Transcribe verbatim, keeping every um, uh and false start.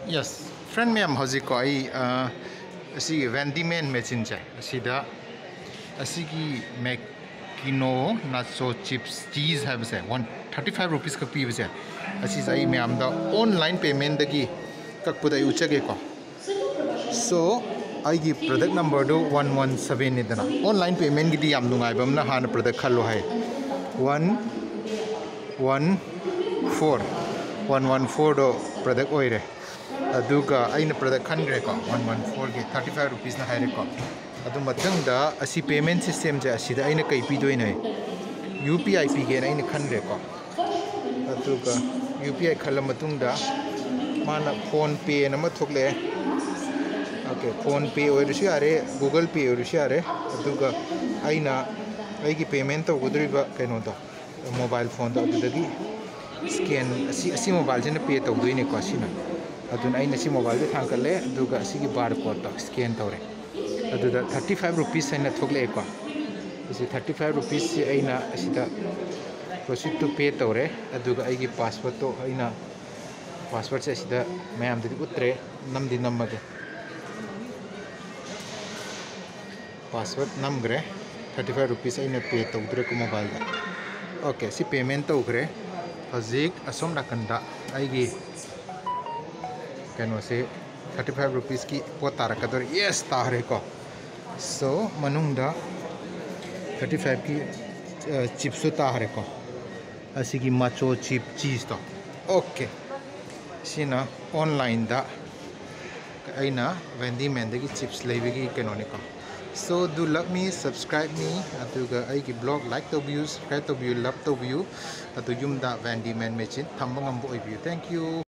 Yes, friend me am hoji ko ai asi Vendyman machine cha asida asigi Makino nacho chips cheese have se one thirty-five rupees ka pi se asi sai me am da online payment dagi kak pudai uchage ko so ai gi product number do one one seven ni dana online payment gi di yam nungai bam na han product khallo hai one one four one one four do product oire aduga aina product khanre ko one one four gi thirty-five rupees na haire ko adu mathang da asi payment system je asida aina kai pi doi nai U P I pi ge aina khanre ko aduga U P I khala matung da mana phone pay na ma thokle okay phone pay oir shi are Google Pay oir shi are aduga aina ai gi payment to gudri ba kaino to mobile phone da adudagi scan asi asi mobile jena pay to doi ne ko asina aduna aina si mobile de thangkale aduga asigi barcode to scan tawre aduda thirty-five rupees aina thokle ko isi thirty-five rupees si aina asida proceed to pay tawre aduga aigi password to aina password se asida mayam de utre namdi namage password namgre thirty-five rupees aina pay tawdre ko mobile da okay si payment tawgre hazik asom nakanda aigi kano se thirty-five rupees ki potara kador yes tahre ko so manungda thirty-five ki uh, chips to tahre ko asigi macho chip cheese to okay sina online da aina Vendyman de ki chips leibigi kano ne ko so do love me subscribe me atuga ai ki blog like to view subscribe to view love to view atu yum da Vendyman machine thamba ngam bo view thank you